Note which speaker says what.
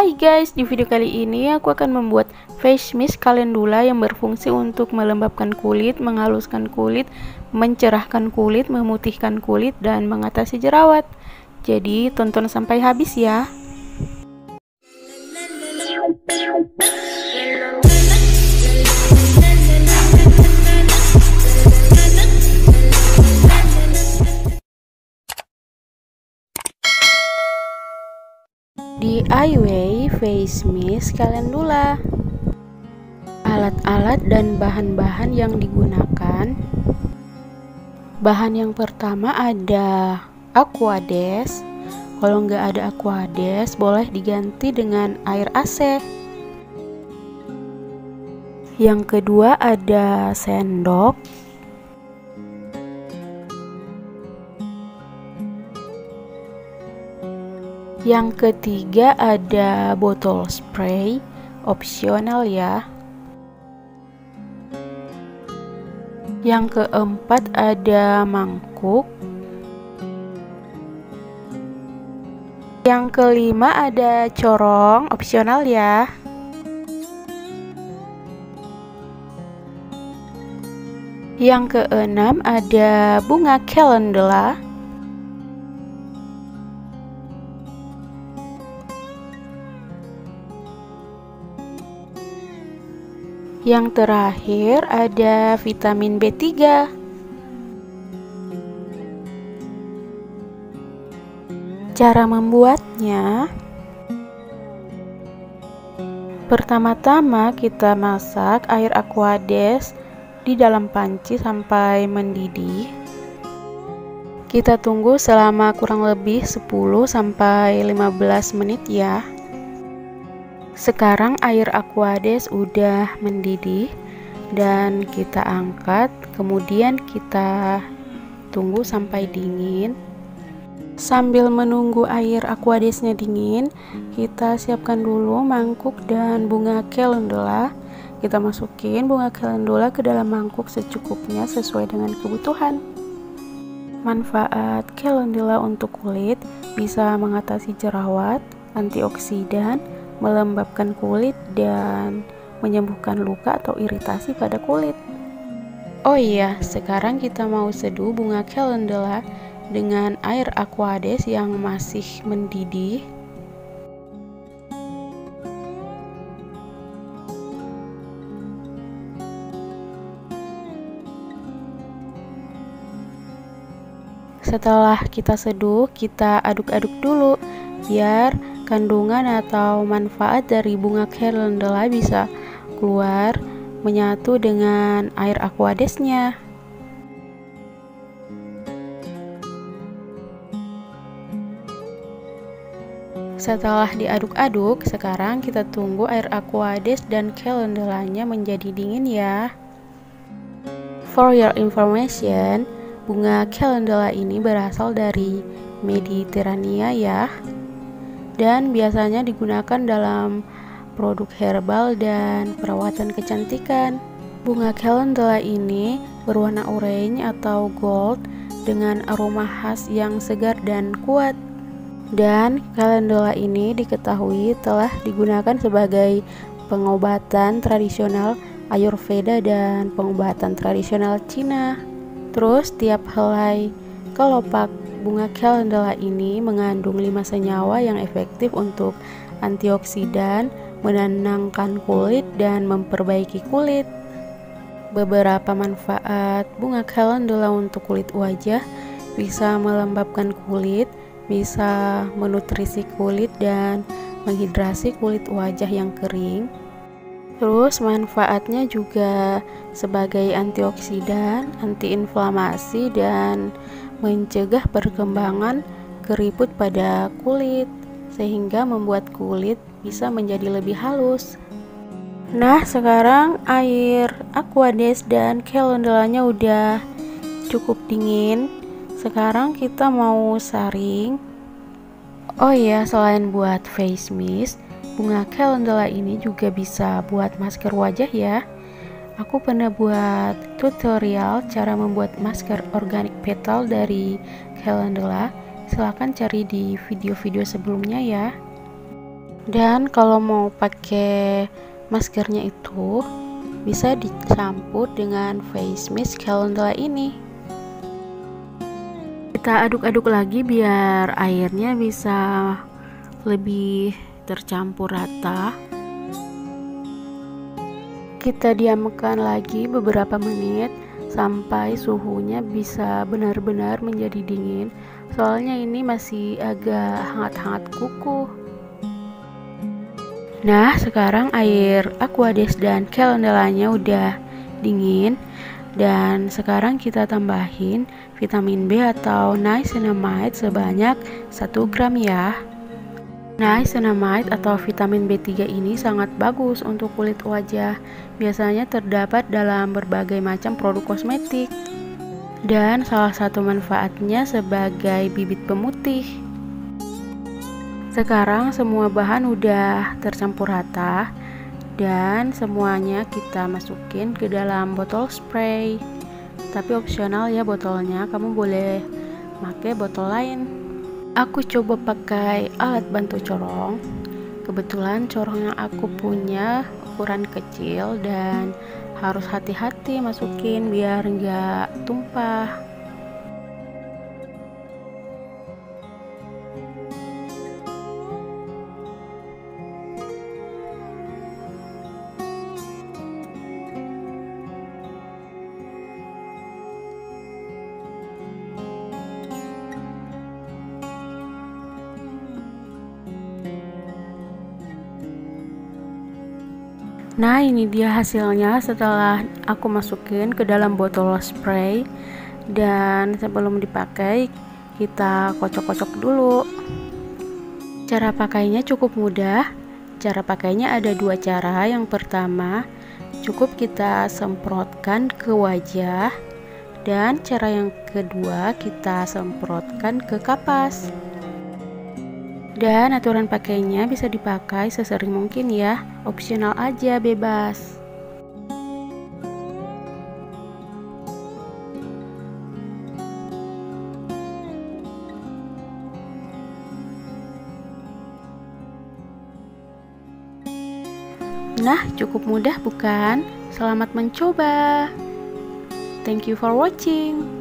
Speaker 1: Hai guys, di video kali ini aku akan membuat face mist calendula yang berfungsi untuk melembabkan kulit, menghaluskan kulit, mencerahkan kulit, memutihkan kulit, dan mengatasi jerawat. Jadi tonton sampai habis ya. DIY face mist calendula. Alat-alat dan bahan-bahan yang digunakan. Bahan yang pertama ada Aquades. Kalau nggak ada Aquades, boleh diganti dengan air AC. Yang kedua ada sendok. Yang ketiga ada botol spray, opsional ya. Yang keempat ada mangkuk. Yang kelima ada corong, opsional ya. Yang keenam ada bunga calendula. Yang terakhir ada vitamin B3. Cara membuatnya, pertama-tama kita masak air Aquades di dalam panci sampai mendidih. Kita tunggu selama kurang lebih 10-15 menit ya. Sekarang air Aquades udah mendidih dan kita angkat, kemudian kita tunggu sampai dingin. Sambil menunggu air Aquadesnya dingin, kita siapkan dulu mangkuk dan bunga calendula. Kita masukin bunga calendula ke dalam mangkuk secukupnya sesuai dengan kebutuhan. Manfaat calendula untuk kulit bisa mengatasi jerawat, antioksidan, melembabkan kulit, dan menyembuhkan luka atau iritasi pada kulit. Oh iya, sekarang kita mau seduh bunga calendula dengan air Aquades yang masih mendidih. Setelah kita seduh, kita aduk-aduk dulu biar kandungan atau manfaat dari bunga calendula bisa keluar menyatu dengan air Aquadesnya. Setelah diaduk-aduk, sekarang kita tunggu air Aquades dan calendulanya menjadi dingin ya. For your information, bunga calendula ini berasal dari Mediterania ya, dan biasanya digunakan dalam produk herbal dan perawatan kecantikan. Bunga calendula ini berwarna oranye atau gold dengan aroma khas yang segar dan kuat. Dan calendula ini diketahui telah digunakan sebagai pengobatan tradisional Ayurveda dan pengobatan tradisional Cina. Terus tiap helai kelopak bunga calendula ini mengandung 5 senyawa yang efektif untuk antioksidan, menenangkan kulit, dan memperbaiki kulit. Beberapa manfaat bunga calendula untuk kulit wajah: bisa melembabkan kulit, bisa menutrisi kulit dan menghidrasi kulit wajah yang kering. Terus manfaatnya juga sebagai antioksidan, antiinflamasi, dan mencegah perkembangan keriput pada kulit, sehingga membuat kulit bisa menjadi lebih halus. Nah, sekarang air Aquades dan calendulanya udah cukup dingin. Sekarang kita mau saring. Oh iya, selain buat face mist, bunga calendula ini juga bisa buat masker wajah ya. Aku pernah buat tutorial cara membuat masker organic petal dari calendula. Silahkan cari di video-video sebelumnya ya. Dan kalau mau pakai maskernya itu bisa dicampur dengan face mist calendula ini. Kita aduk-aduk lagi biar airnya bisa lebih tercampur rata. Kita diamkan lagi beberapa menit sampai suhunya bisa benar-benar menjadi dingin. Soalnya ini masih agak hangat-hangat kuku. Nah, sekarang air aquades dan calendulanya udah dingin. Dan sekarang kita tambahin vitamin B atau niacinamide sebanyak 1 gram ya. Niacinamide atau vitamin B3 ini sangat bagus untuk kulit wajah. Biasanya terdapat dalam berbagai macam produk kosmetik. Dan salah satu manfaatnya sebagai bibit pemutih. Sekarang semua bahan udah tercampur rata dan semuanya kita masukin ke dalam botol spray. Tapi opsional ya botolnya, kamu boleh pakai botol lain. Aku coba pakai alat bantu corong. Kebetulan corong yang aku punya ukuran kecil dan harus hati-hati masukin biar nggak tumpah. Nah, ini dia hasilnya setelah aku masukin ke dalam botol spray. Dan sebelum dipakai, kita kocok-kocok dulu. Cara pakainya cukup mudah. Cara pakainya ada dua cara. Yang pertama, cukup kita semprotkan ke wajah. Dan cara yang kedua, kita semprotkan ke kapas. Dan aturan pakainya bisa dipakai sesering mungkin ya, opsional aja, bebas. Nah, cukup mudah bukan? Selamat mencoba. Thank you for watching.